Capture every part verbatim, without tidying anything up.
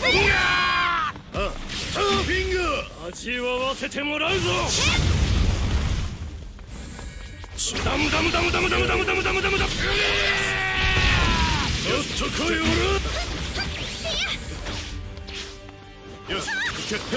スターフィンガー味わわせてもらうぞ。ダムダムダムダムダムダムダムダムダムダム。よっと来いおら。よし行け。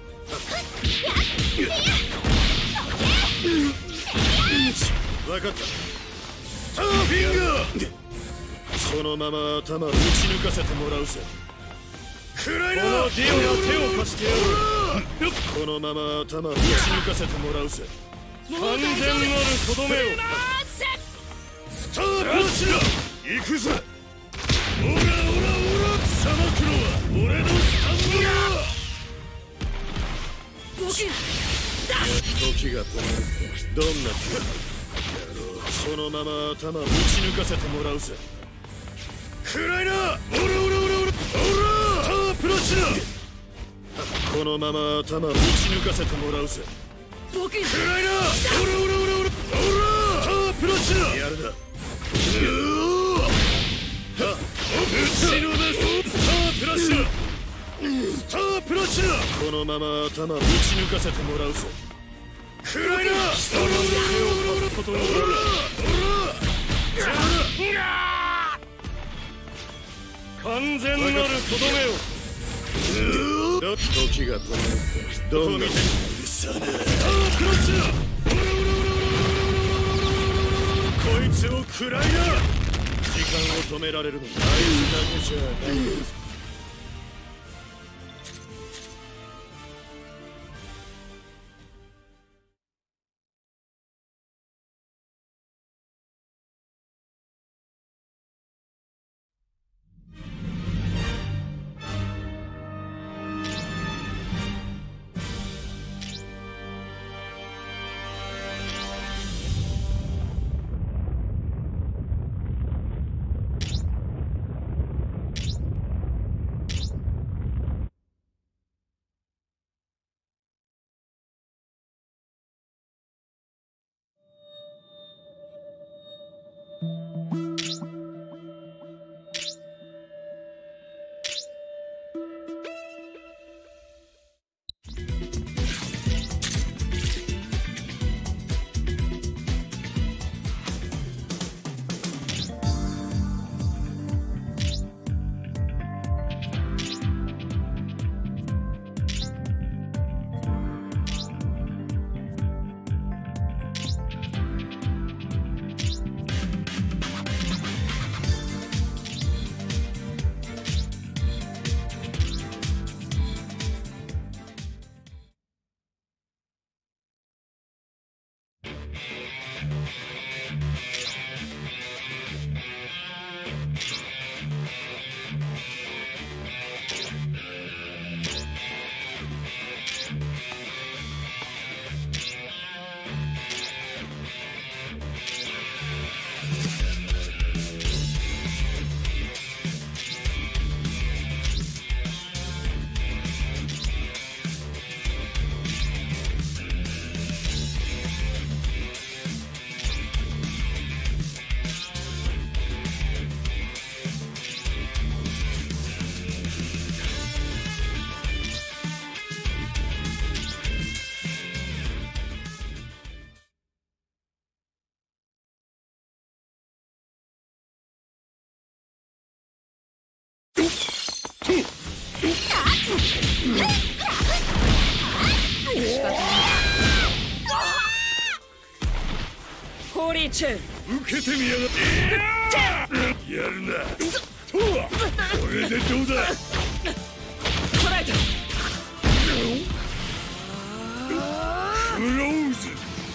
分かった。スターフィンガーそのまま頭打ち抜かせてもらうぜ。暗いな。このディオが手を貸してやる。このまま頭打ち抜かせてもらうぜ。完全なるとどめを。スタープラシナ行くぜ。オラオラオラさばくのは俺のスタンドだ。時が止まる。どんな気だ。そのまま頭打ち抜かせてもらうぜ。暗いな。オラオラオラオラオラスタープラシナこのまま頭打ち抜かせてもらうぜ。暗いな。オラオラオラオラオラスタープラシナやるな。打ちのめスタープラシナスタープラシナこのまま頭打ち抜かせてもらうぜ。暗いな。オラオラオラオラことオラオラ完全なるとどめを。時が止まる。どんなさあクロスだ。こいつを食らいな。時間を止められるのはあいつだけじゃないです。 ホーリーチェーン受けてみやがってやるなとはこれでどうだ。 捕らえた。 クローズ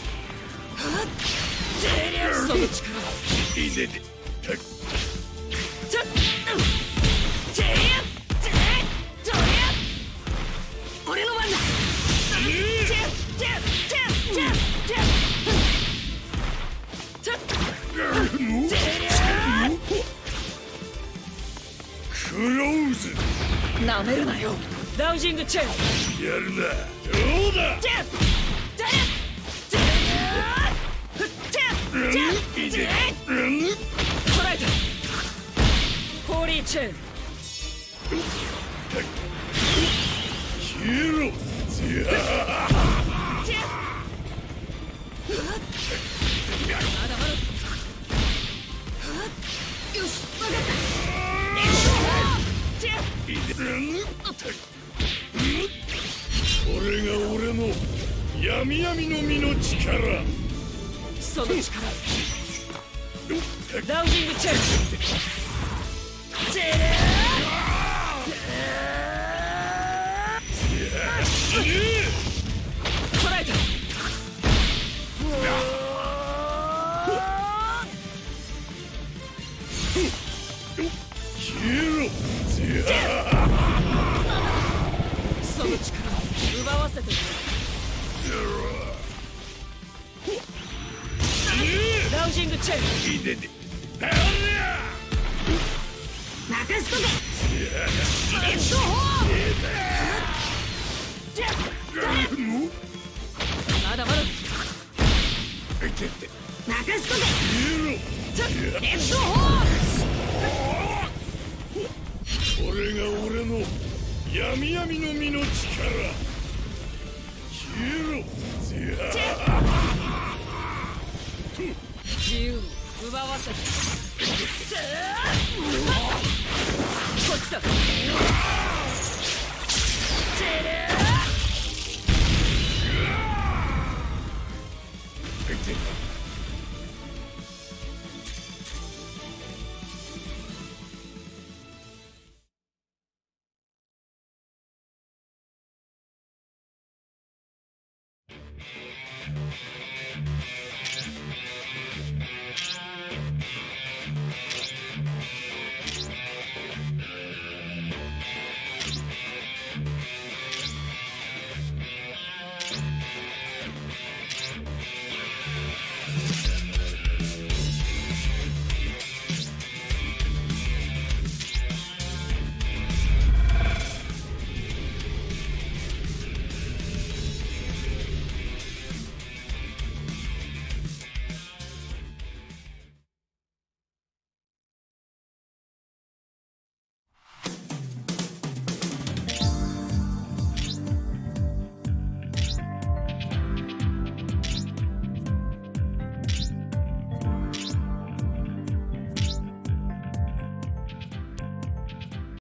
その力いいねでたちょってやてとや俺の番だ。てててててクローズなめるなよ。ダウジングチェーンやるな。どうだ。 てててててて捕らえた。ホーリーチェーンの実の力。 その力ラウジングチェンジ。チェレー捉えた。その力奪わせてくれ。ラウジングチェンジ。任すとけ。レッドホーム。まだまだ。任すとけ。レッドホーム。 これが俺の闇闇の実の力。消えろ。 自由奪わせて。こっちだ。